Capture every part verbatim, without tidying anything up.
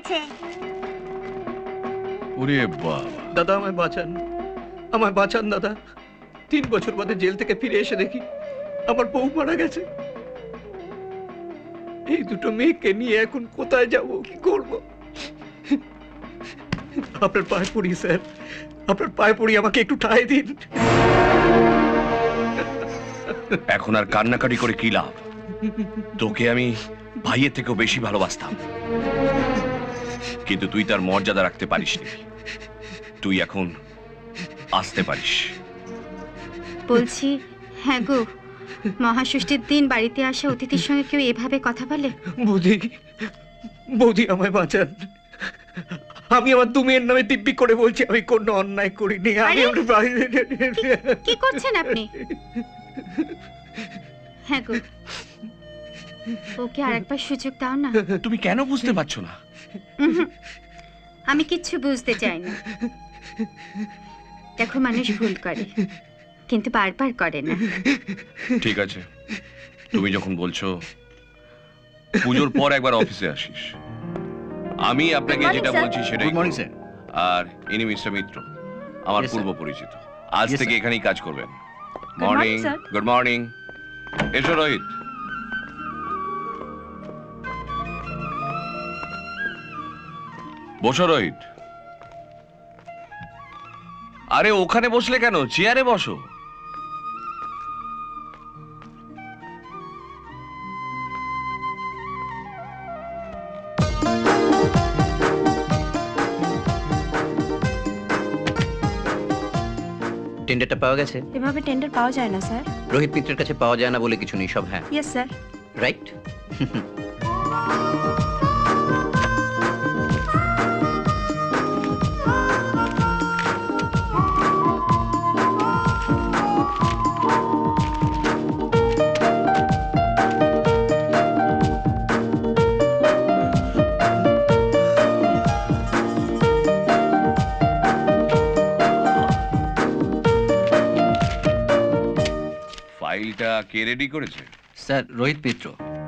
গেছে। ওরে বাবা। দাদা আমায় বাঁচান, আমায় বাঁচান দাদা। তিন বছর বাদে জেল থেকে ফিরে এসে দেখি আমার বউ মারা গেছে। এই দুটো মেয়েকে নিয়ে এখন কোথায় যাব, কি করব? আপনার পায়ে পড়ি স্যার, আপনার পায়ে পড়ি, আমাকে একটু ঠাঁই দিন। এখন আর কান্নাকাটি করে কি লাভ? তোকে আমি ভাইয়ের থেকেও বেশি ভালোবাসতাম, কিন্তু তুই তার মর্যাদা রাখতে পারিস নি। তুই এখন আসতে পারিস। বলছি হ্যাঁ গো, মহাষষ্ঠীর দিন বাড়িতে আসা অতিথির সঙ্গে কেউ এভাবে কথা বলে? বৌদি, বৌদি আমায় বাঁচান। আমি আমার দু মেয়ের নামে দিব্যি করে বলছি আমি কোনো অন্যায় করিনি। আমি কি করছেন আপনি? হ্যাঁ গো, ওকে আরেকবার সুযোগ দাও না। তুমি কেন বুঝতে পারছো না? আমি কিচ্ছু বুঝতে চাই না। দেখো, মানুষ ভুল করে কিন্তু বারবার করে না। ঠিক আছে, তুমি যখন বলছো, পুজোর পর একবার অফিসে আসিস। আমি আপনাকে যেটা বলছি সেটাই। Morning sir. আর ইনি মিস্টার মিত্র, আমার পূর্ব পরিচিত। আজ থেকে এখানেই কাজ করবেন। মর্নিং। Good morning. এসো রোহিত। বসো রোহিত। আরে ওখানে বসলে কেন, চেয়ারে বসো। টেন্ডারটা পাওয়া গেছে? এভাবে টেন্ডার পাওয়া যায় না স্যার। রোহিত মিত্রের কাছে পাওয়া যায় না বলে কিছু নেই, সব হ্যাঁ। Yes sir. রাইট। ফাইলটা কে রেডি করেছে? স্যার, রোহিত মিত্র।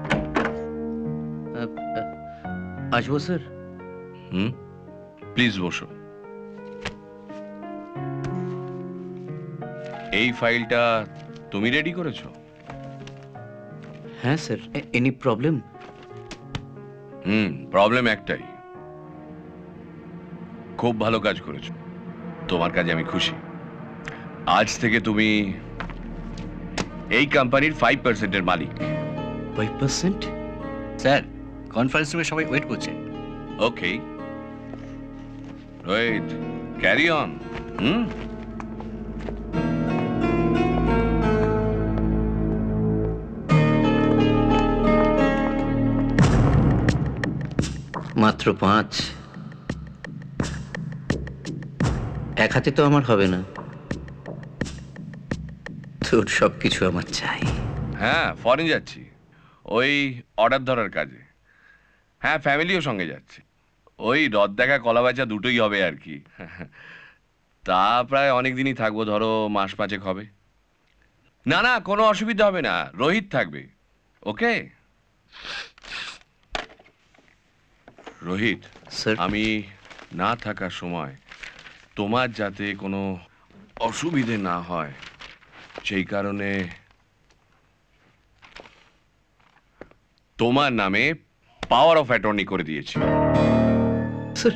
আসবো স্যার? হুম, প্লিজ বসো। এই ফাইলটা তুমি রেডি করেছো? হ্যাঁ স্যার। Any problem? হুম, প্রবলেম একটাই। খুব ভালো কাজ করেছো, তোমার কাজে আমি খুশি। আজ থেকে তুমি এই কোম্পানির ফাইভ পার্সেন্টের মালিক। Five percent? স্যার, কনফারেন্স রুমে সবাই ওয়েট করছে। Okay right, carry on. হুম, মাত্র পাঁচ? এক হাতে তো আমার হবে না, তোর সবকিছু আমার চাই। হ্যাঁ, ফরেন যাচ্ছি ওই অর্ডার ধরার কাজে। হ্যাঁ, ফ্যামিলিও সঙ্গে যাচ্ছে। ওই রদ দেখা কলা বেচা দুটোই হবে আর কি। তা প্রায় অনেক দিনই থাকবো, ধরো মাস পাঁচেক হবে। না না, কোনো অসুবিধা হবে না, রোহিত থাকবে। ওকে রোহিত, আমি না থাকার সময় তোমার যাতে কোনো অসুবিধে না হয় সেই কারণে তোমার নামে পাওয়ার অফ অ্যাটর্নি করে দিয়েছি। স্যার,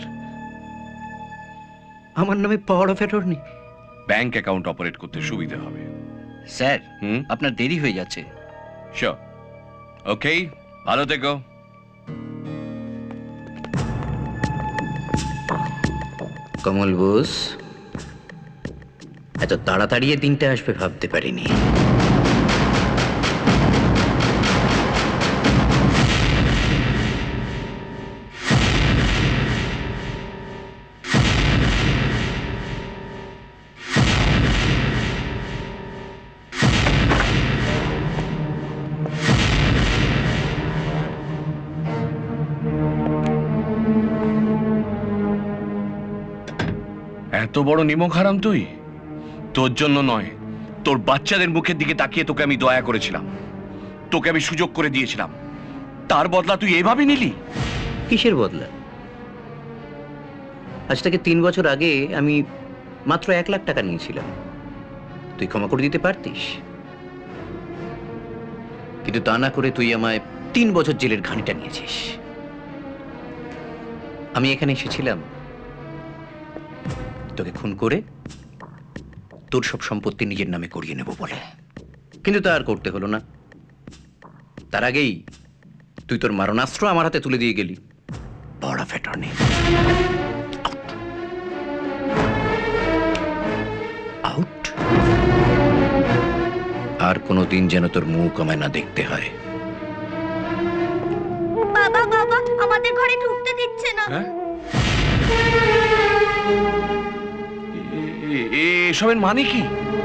আমার নামে power of attorney? Bank account operate করতে সুবিধা হবে। স্যার, হুম, আপনার দেরি হয়ে যাচ্ছে। শিওর। ওকে, ভালো থেকো। কমল বোস, এত তাড়াতাড়ি দিনটা আসবে ভাবতে পারিনি। এত বড় নিমক হারাম তুই? তোর জন্য নয়, তোর বাচ্চাদের মুখের দিকে তাকিয়ে তোকে আমি দয়া করেছিলাম, তোকে আমি সুযোগ করে দিয়েছিলাম, তার বদলা তুই এইভাবে নিলি? কিসের বদলা? আজ থেকে তিন বছর আগে আমি মাত্র এক লাখ টাকা নিয়েছিলাম, তুই ক্ষমা করে দিতে পারতিস, কিন্তু তা না করে তুই আমায় তিন বছর জেলের ঘানিটা নিয়েছিস। আমি এখানে এসেছিলাম তোকে খুন করে তোর সব সম্পত্তি নিজের নামে করিয়ে নেব বলে, কিন্তু তা আর করতে হলো না। তার আগেই তুই তোর মারণাস্ত্র আমার হাতে তুলে দিয়ে গেলি। Power of attorney. আউট। আর কোনোদিন যেন তোর মুখ আমায় না দেখতে হয়। বাবা বাবা আমাদের ঘরে ঢুকতে দিচ্ছে না। এসবের মানে কি?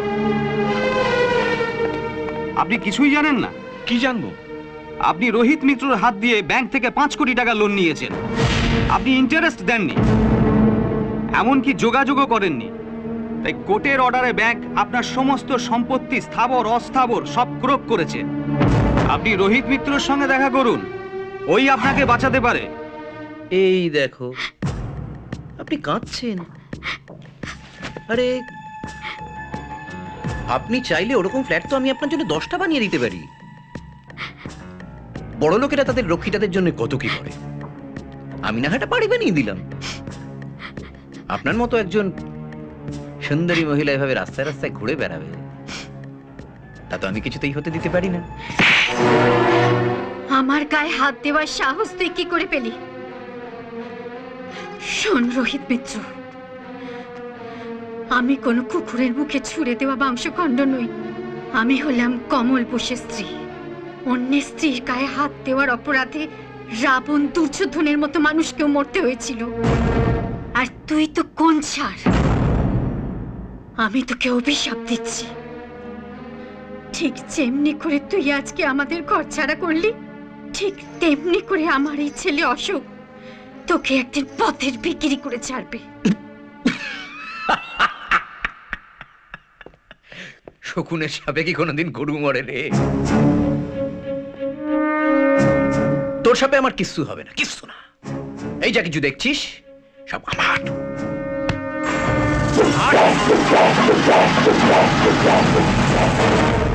আপনি কিছুই জানেন না? কি জানবো? আপনি রোহিত মিত্রর হাত দিয়ে ব্যাংক থেকে পাঁচ কোটি টাকা লোন নিয়েছেন। আপনি ইন্টারেস্ট দেননি, এমনকি যোগাযোগও করেননি। তাই কোর্টের অর্ডারে ব্যাংক আপনার সমস্ত সম্পত্তি স্থাবর অস্থাবর সব ক্রোক করেছে। আপনি রোহিত মিত্রর সঙ্গে দেখা করুন, ওই আপনাকে বাঁচাতে পারে। এই দেখো, আপনি কাঁদছেন। আরে আপনি চাইলে ওরকম ফ্ল্যাট তো আমি আপনার জন্য দশটা বানিয়ে দিতে পারি। বড় লোকেরা তাদের রক্ষিতাদের জন্য কত কি করে, আমি না হাটা বাড়ি বানিয়ে দিলাম। আপনার মতো একজন সুন্দরী মহিলা এভাবে রাস্তায় রাস্তায় ঘুরে বেড়াবে, তা তো আমি কিছুতেই হতে দিতে পারি না। আমার গায়ে হাত দেওয়ার সাহস তুই কি করে পেলি? শোন রোহিত মিত্র, আমি কোনো কুকুরের মুখে ছুঁড়ে দেওয়া মাংসখণ্ড নই। আমি হলাম কমল বোসের স্ত্রী। অন্যের স্ত্রীর গায়ে হাত দেওয়ার অপরাধে রাবণ দুর্যোধনের মতো মানুষকেও মরতে হয়েছিল। আর তুই তো কোন ছাড়, আমি তোকে অভিশাপ দিচ্ছি। ঠিক যেমনি করে তুই আজকে আমাদের ঘর ছাড়া করলি, ঠিক তেমনি করে আমার এই ছেলে অশোক তোকে একদিন পথের বিক্রি করে ছাড়বে। শকুনের সাপে কি কোনোদিন গরু মরে রে? তোর সাপে আমার কিচ্ছু হবে না, কিচ্ছু না। এই যা কিছু দেখছিস সব আমার।